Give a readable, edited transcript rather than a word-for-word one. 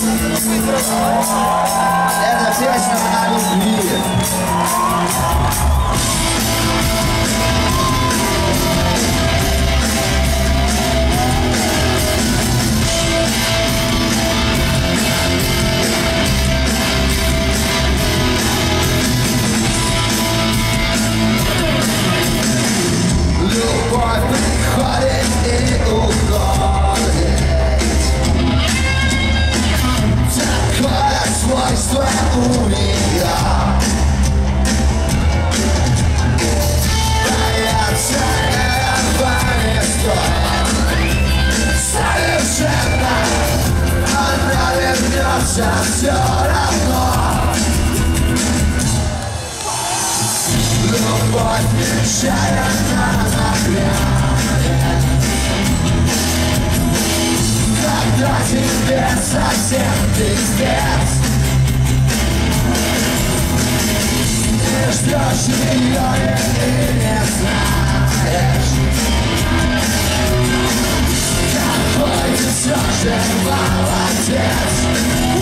Это песня о любви. Любовь приходит и уходит. Такое свойство у нее. Бояться этого не стоит. Совершенно она вернется все равно. Любовь нечаянно нагрянет, когда тебе совсем пиздец. И ждешь ее и не знаешь, какой ты все же молодец.